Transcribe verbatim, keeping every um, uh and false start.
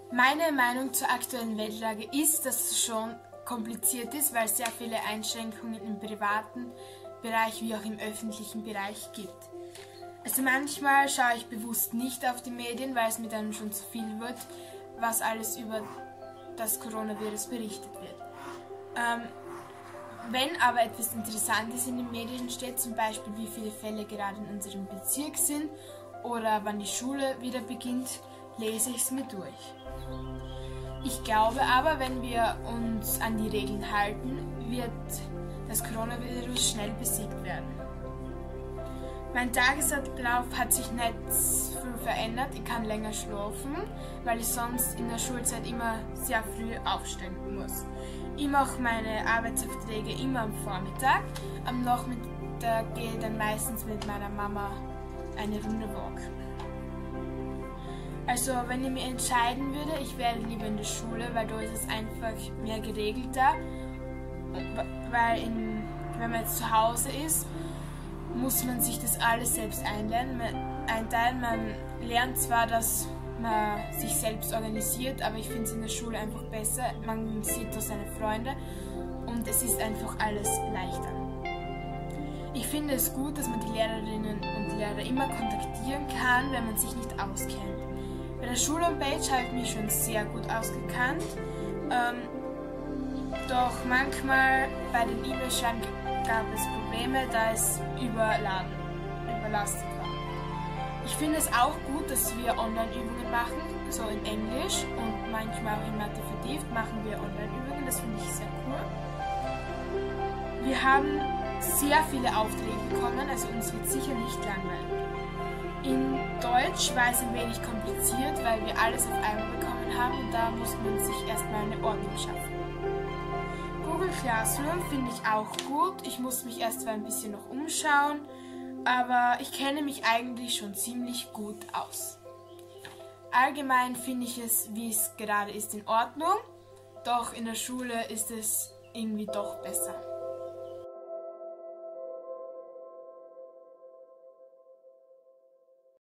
Meine Meinung zur aktuellen Weltlage ist, dass es schon kompliziert ist, weil es sehr viele Einschränkungen im privaten Bereich wie auch im öffentlichen Bereich gibt. Also manchmal schaue ich bewusst nicht auf die Medien, weil es mir dann schon zu viel wird, was alles über das Coronavirus berichtet wird. Ähm, wenn aber etwas Interessantes in den Medien steht, zum Beispiel wie viele Fälle gerade in unserem Bezirk sind oder wann die Schule wieder beginnt, lese ich es mir durch. Ich glaube aber, wenn wir uns an die Regeln halten, wird das Coronavirus schnell besiegt werden. Mein Tagesablauf hat sich nicht viel verändert. Ich kann länger schlafen, weil ich sonst in der Schulzeit immer sehr früh aufstehen muss. Ich mache meine Arbeitsaufträge immer am Vormittag. Am Nachmittag gehe ich dann meistens mit meiner Mama eine Runde walken. Also wenn ich mich entscheiden würde, ich wäre lieber in der Schule, weil da ist es einfach mehr geregelter. Weil in, wenn man jetzt zu Hause ist, muss man sich das alles selbst einlernen, einteilen. Man lernt zwar, dass man sich selbst organisiert, aber ich finde es in der Schule einfach besser. Man sieht da seine Freunde und es ist einfach alles leichter. Ich finde es gut, dass man die Lehrerinnen und Lehrer immer kontaktieren kann, wenn man sich nicht auskennt. Bei der Schulhomepage habe ich mich schon sehr gut ausgekannt, ähm, doch manchmal bei den E-Mail-Schreiben gab es Probleme, da es überladen, überlastet war. Ich finde es auch gut, dass wir Online-Übungen machen, so in Englisch und manchmal auch in Mathe vertieft machen wir Online-Übungen, das finde ich sehr cool. Wir haben sehr viele Aufträge bekommen, also uns wird sicher nicht langweilig. In Deutsch war es ein wenig kompliziert, weil wir alles auf einmal bekommen haben und da muss man sich erstmal eine Ordnung schaffen. Google Classroom finde ich auch gut. Ich muss mich erst ein bisschen noch umschauen, aber ich kenne mich eigentlich schon ziemlich gut aus. Allgemein finde ich es, wie es gerade ist, in Ordnung, doch in der Schule ist es irgendwie doch besser.